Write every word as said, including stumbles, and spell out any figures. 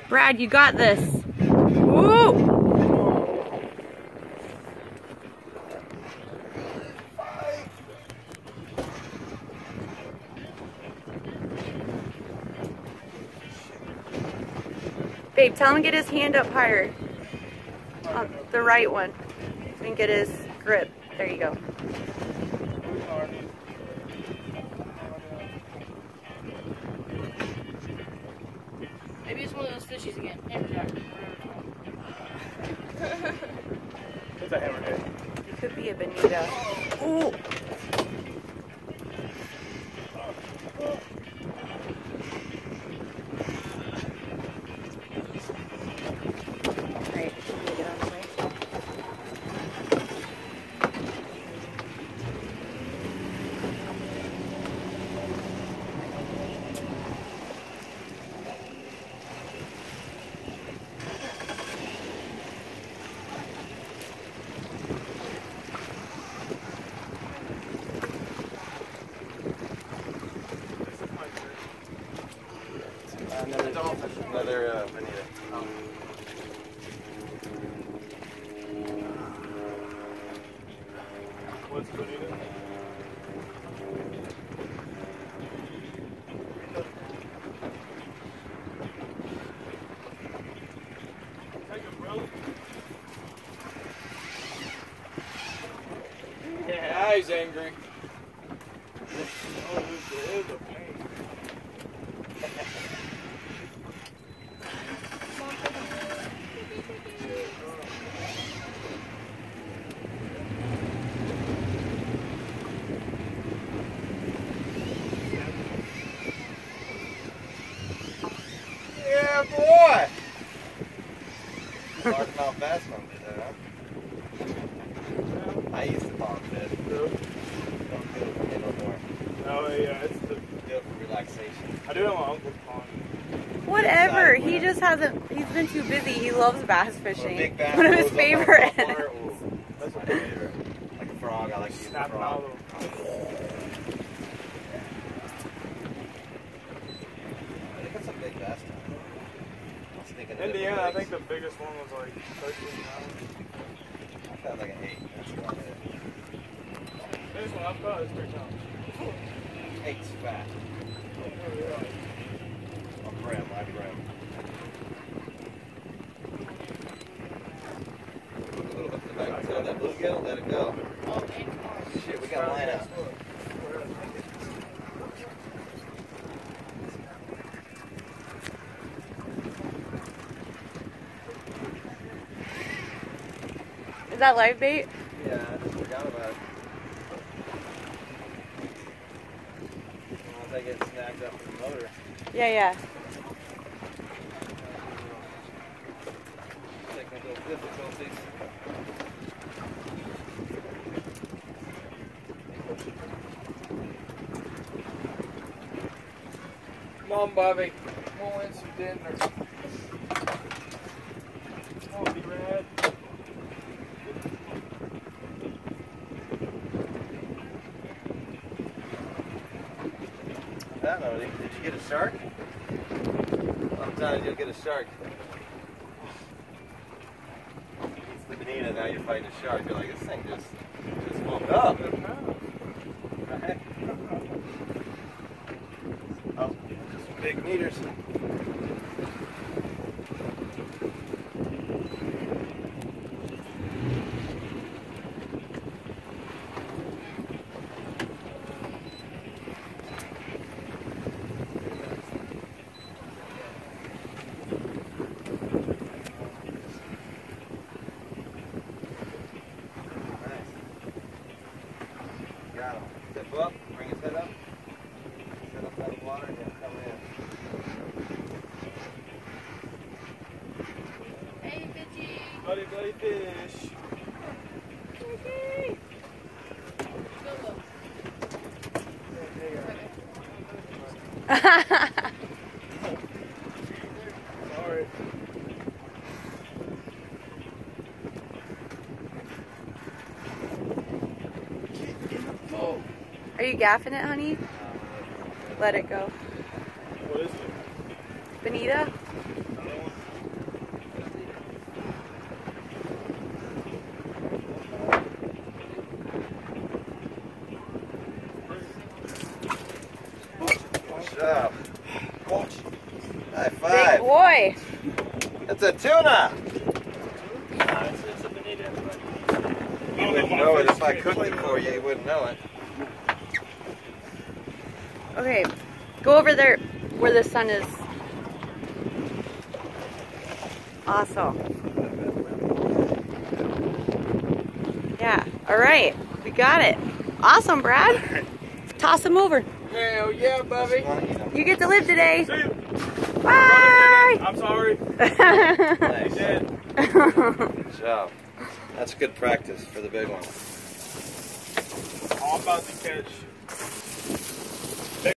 Brad, you got this. Woo! Babe, tell him to get his hand up higher. On the right one. And get his grip. There you go. Maybe it's one of those fishies again. Hammerjack. It's a hammerhead. It could be a bonita. Ooh! Alright, can you get on the way? Another dolphin. Another uh, bonita. Oh. What's bonita? Yeah, he's angry. Oh, this is a pain. Yeah, boy! Hard to mount bass from it, huh? I used to pond fish. Don't do it for me no more. Oh, yeah, it's the do it for relaxation. I do it on my uncle's pond. Whatever. He just hasn't. He's been too busy. He loves bass fishing. Big bass One of his favorites. That's my favorite. Like a frog. I like to use a frog. I think that's a big bass time. Indiana, I think the biggest one was like thirteen pounds. I felt like an eight. That's about it. Biggest one I've caught is three pounds. Eight's fat. On brim, live brim. Look a little bit to the back. Tell that bluegill, let it go. Oh, shit, we got a line out. Is that live bait? Yeah, I just forgot about it. Once I get snagged up in the motor. Yeah, yeah. Technical difficulties. Come on, Bobby. We'll win some dinner. Oh, be rad. I don't know. Did you get a shark? Sometimes you'll get a shark. It's the bonita, now you're fighting a shark. You're like, this thing just, just woke up. Right? Oh, just some big meters. Got him. Step up, bring his head up. Set up out of the water and then come in. Hey, fishy. Buddy, buddy, fish. Fishy. Go, go. Sorry. Are you gaffing it, honey? Let it go. What is it? Bonita? I don't know. High five. Big boy. It's a tuna. Nah, it's, it's a bonita, everybody. You wouldn't know it if I cooked it for you. You wouldn't know it. Okay, go over there where the sun is. Awesome. Yeah, all right, we got it. Awesome, Brad. Toss him over. Hell yeah, Bubby. You get to live today. See you. Bye. I'm sorry. Nice. Dead. Good job. That's good practice for the big one. Oh, I'm about to catch